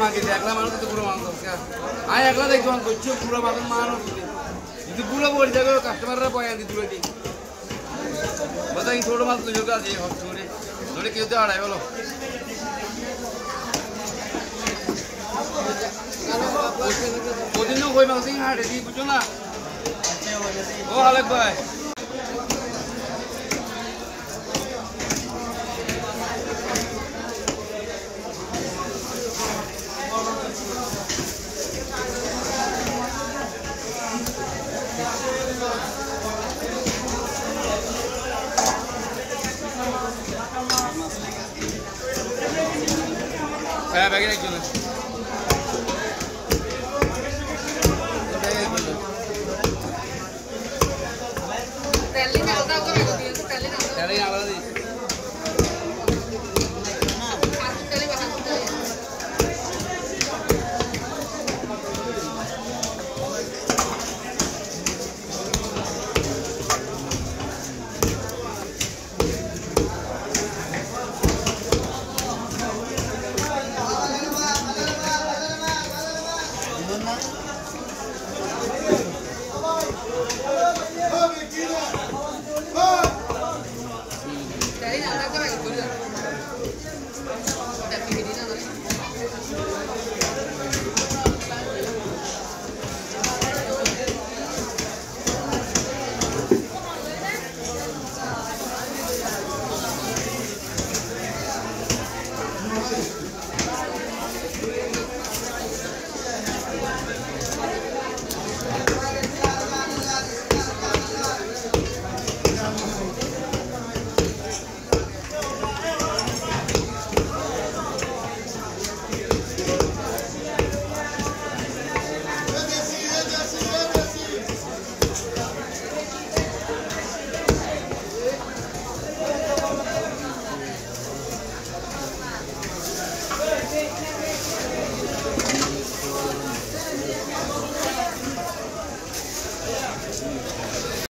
মাকে দেখলাম মানুষ তো পুরো মানুষ আমি একলা দেখি করছি পুরো মানুষ মানুষ যদি পুরো পড়ে যাবে কাস্টমাররা পয়সা দিতে তুলে দিই बताइए थोड़ा माल तुझे का दिए हम छोड़े थोड़े क्यों तो आ रहा है बोलो वो दिन तो कोई मालूम नहीं हार है पूछो ना वो हालत भाई saya bagi lagi